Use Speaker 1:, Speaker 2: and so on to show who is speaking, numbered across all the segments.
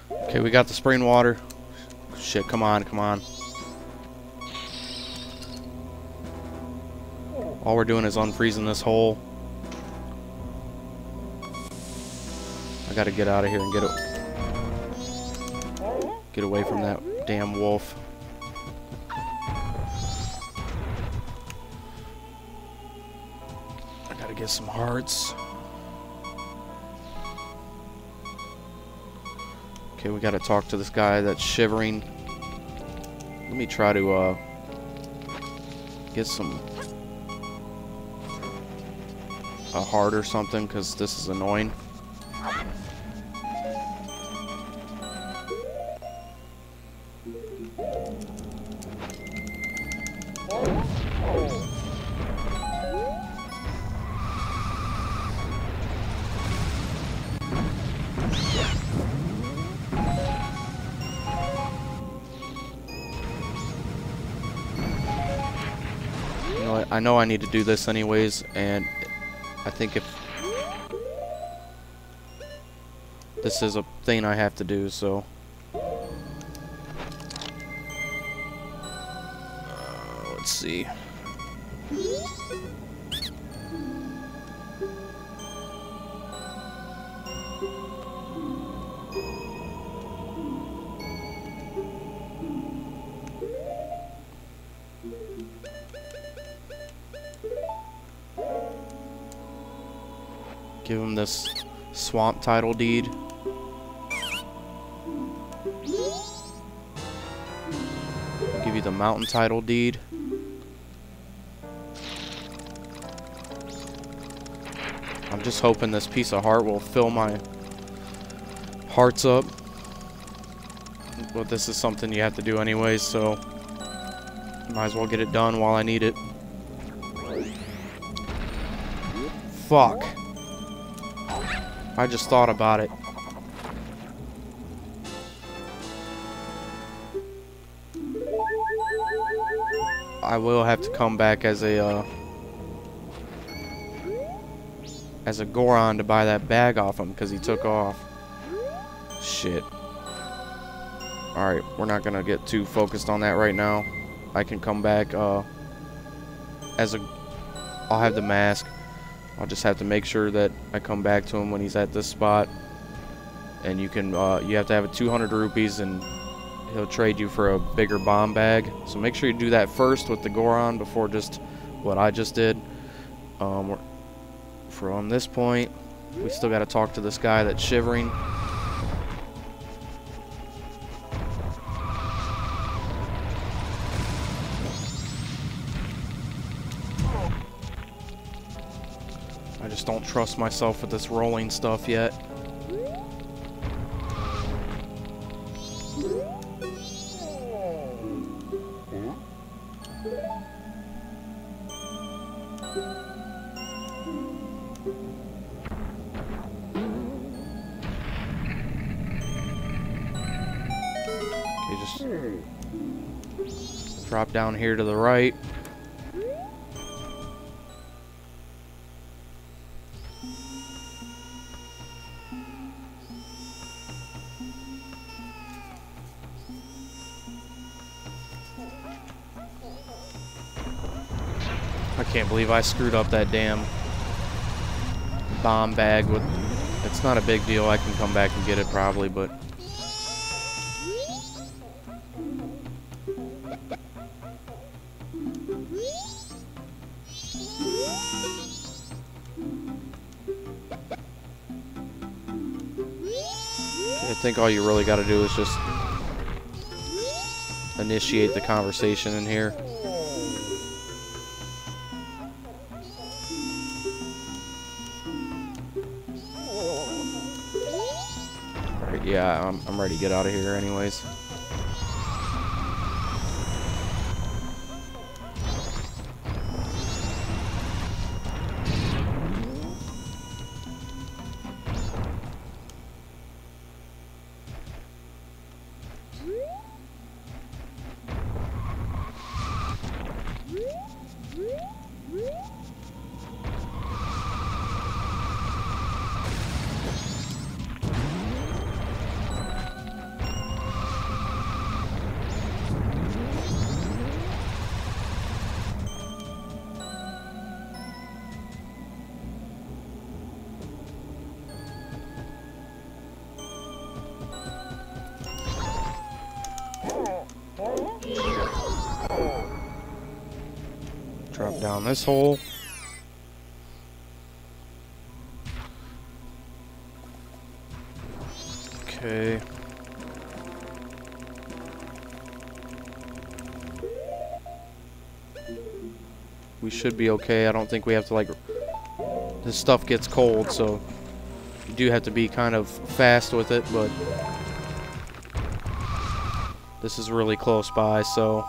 Speaker 1: Okay, we got the spring water. Shit, come on, come on. All we're doing is unfreezing this hole. I gotta get out of here and get away from that damn wolf. I gotta get some hearts. Okay, we gotta talk to this guy that's shivering. Let me try to get a heart or something, because this is annoying. I know I need to do this anyways, and I think if this is a thing I have to do, so let's see. Give him this swamp title deed. Give you the mountain title deed. I'm just hoping this piece of heart will fill my hearts up. But this is something you have to do anyways, so might as well get it done while I need it. Fuck. I just thought about it. I will have to come back as a Goron to buy that bag off him because he took off. Shit. Alright, we're not gonna get too focused on that right now. I can come back I'll have the mask. I'll just have to make sure that I come back to him when he's at this spot. And you can you have to have 200 rupees and he'll trade you for a bigger bomb bag. So make sure you do that first with the Goron before just what I just did. From this point, we still got to talk to this guy that's shivering. I just don't trust myself with this rolling stuff yet. Okay, just drop down here to the right. I can't believe I screwed up that damn bomb bag with... It's not a big deal, I can come back and get it probably, but... I think all you really got to do is just initiate the conversation in here. Alright, yeah, I'm ready to get out of here anyways. down this hole. Okay. We should be okay. I don't think we have to, like, this stuff gets cold, so you do have to be kind of fast with it, but this is really close by, so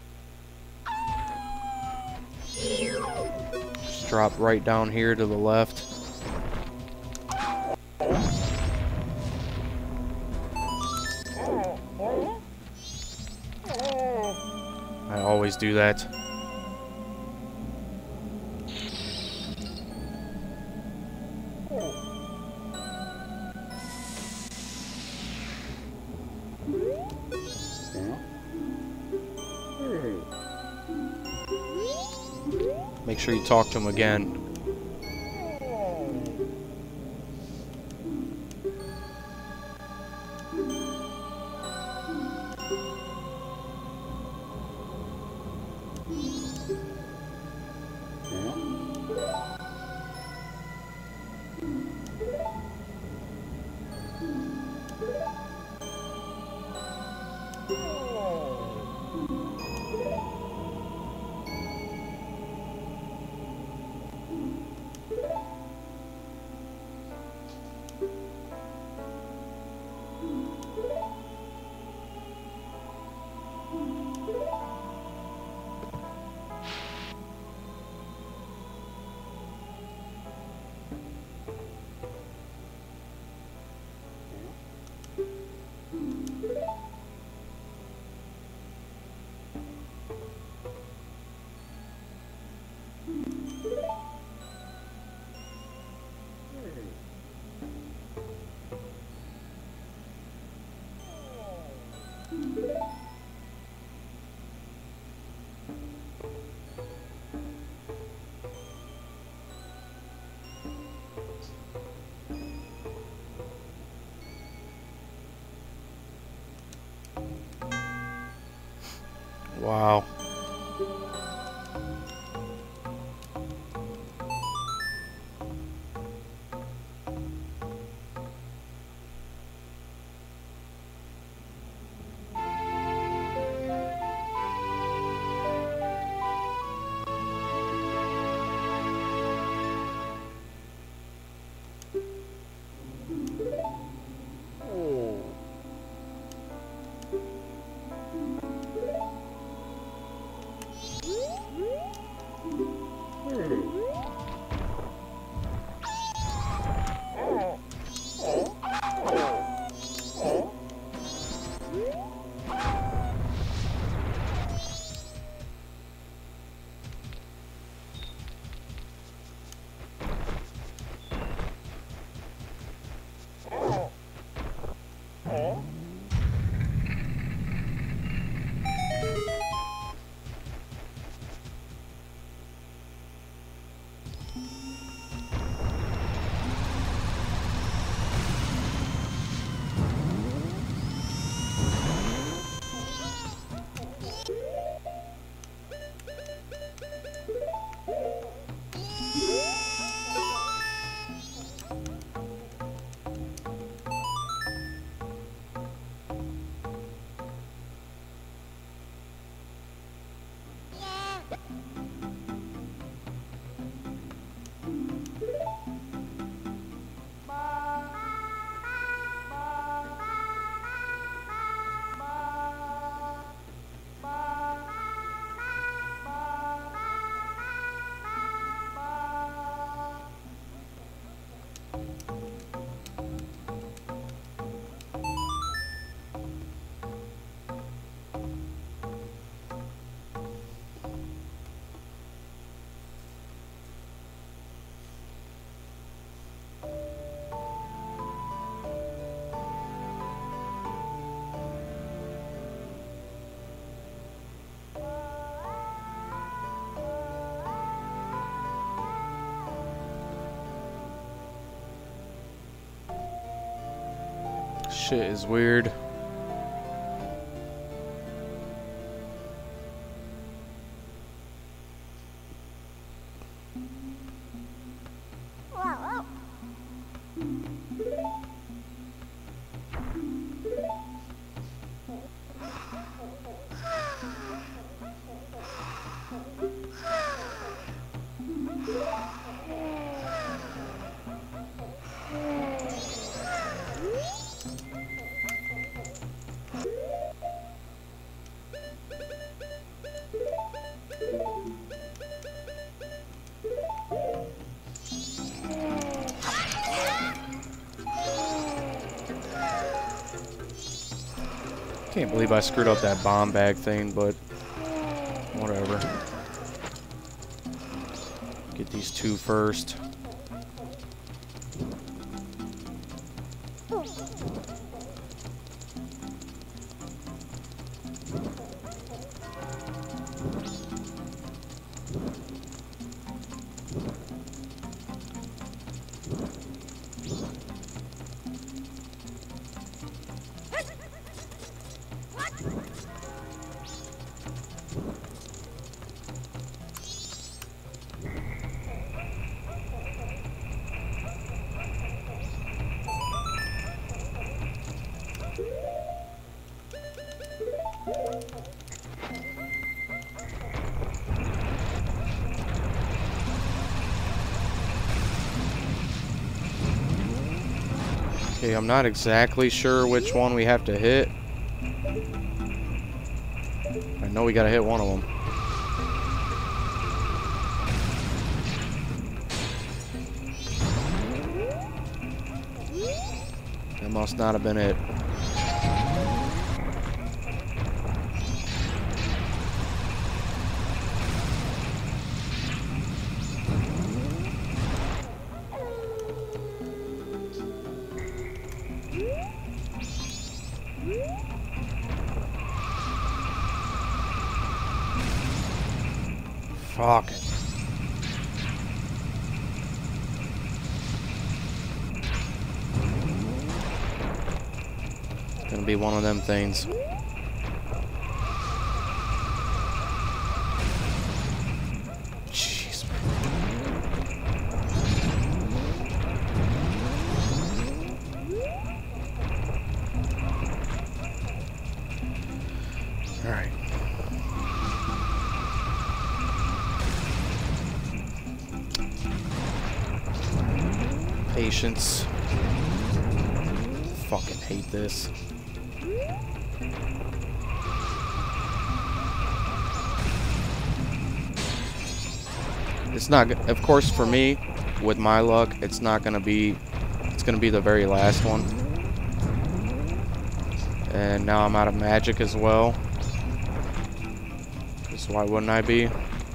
Speaker 1: just drop right down here to the left. I always do that. Make sure you talk to him again. Wow. Shit is weird. Can't believe I screwed up that bomb bag thing, but whatever. Get these two first. Okay, I'm not exactly sure which one we have to hit. I know we gotta hit one of them. That must not have been it. Fuck it. It's gonna be one of them things. Jeez. All right. Patience. Fucking hate this. It's not, of course, for me, with my luck, it's not gonna be, it's gonna be the very last one. And now I'm out of magic as well. So why wouldn't I be? I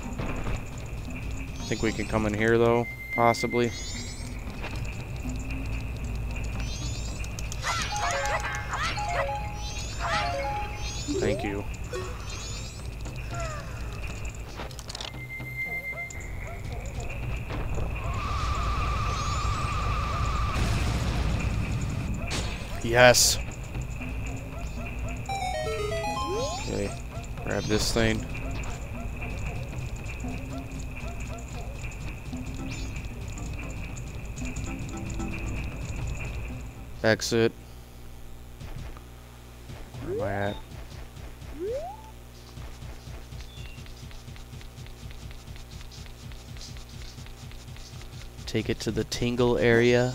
Speaker 1: think we can come in here though, possibly. Thank you. Yes. Okay, grab this thing. Exit. Where am I at? Take it to the tingle area.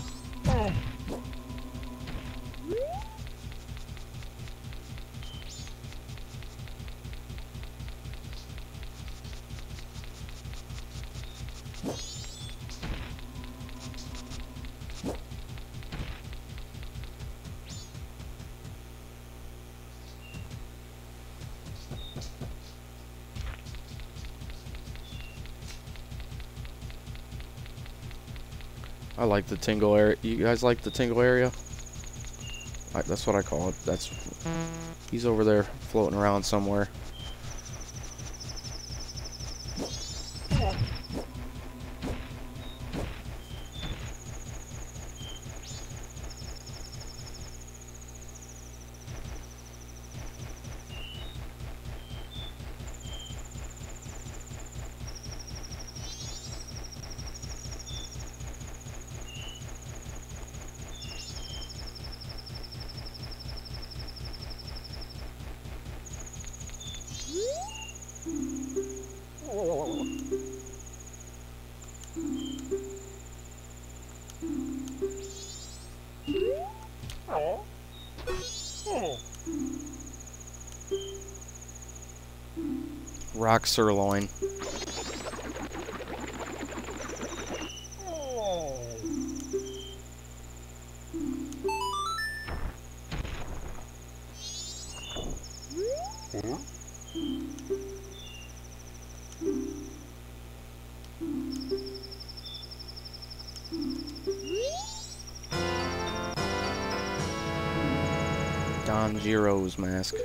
Speaker 1: I like the tingle area. You guys like the tingle area? That's what I call it. That's, he's over there floating around somewhere. Rock sirloin. Danjiro's mask.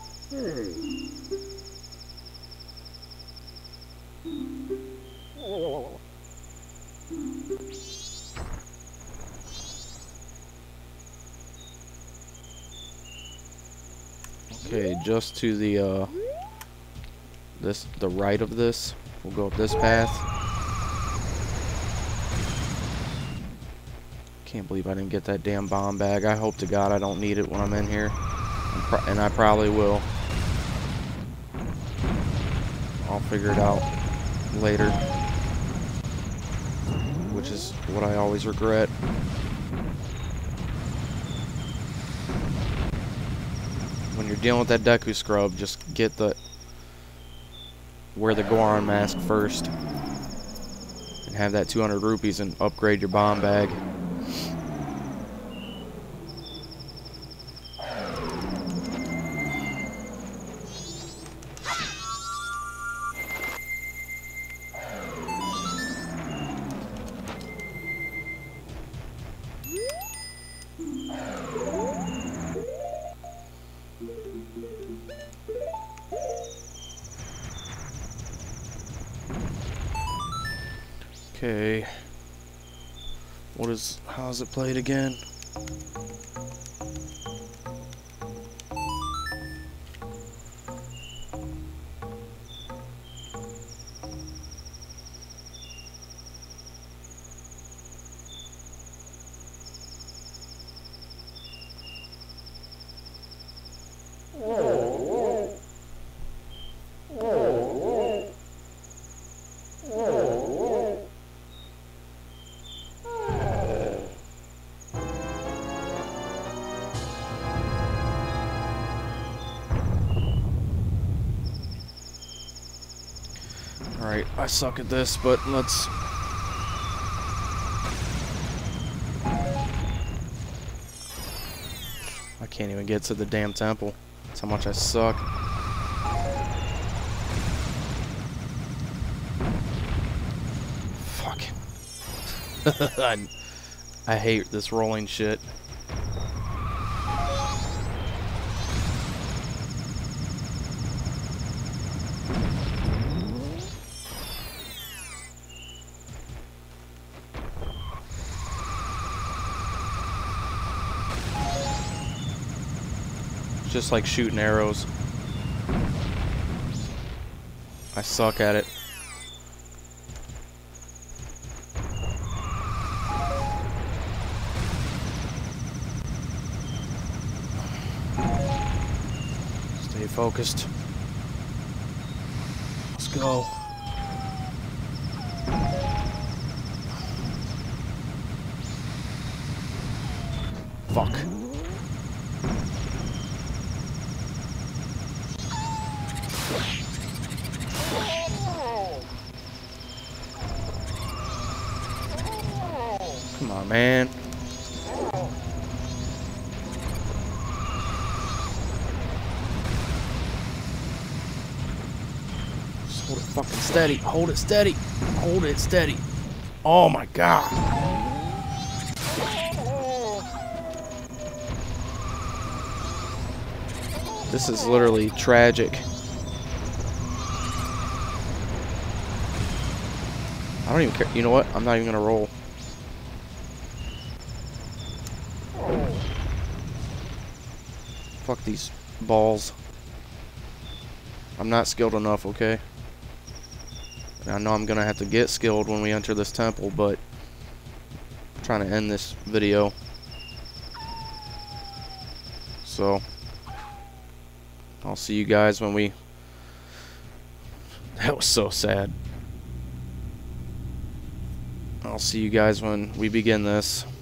Speaker 1: Okay, just to the the right of this. We'll go up this path. Can't believe I didn't get that damn bomb bag. I hope to God I don't need it when I'm in here. And I probably will. I'll figure it out later. Which is what I always regret. When you're dealing with that Deku scrub, just get wear the Goron mask first. And have that 200 rupees and upgrade your bomb bag. Okay. How's it played again? Alright, I suck at this, but let's... I can't even get to the damn temple. That's how much I suck. Fuck. I hate this rolling shit. Just like shooting arrows. I suck at it. Stay focused. Let's go. Fuck. Come on, man. Just hold it fucking steady. Hold it steady. Hold it steady. Oh my god. This is literally tragic. I don't even care. You know what? I'm not even gonna roll. Fuck these balls. I'm not skilled enough, okay? And I know I'm gonna have to get skilled when we enter this temple, but I'm trying to end this video. So I'll see you guys when we... That was so sad. I'll see you guys when we begin this.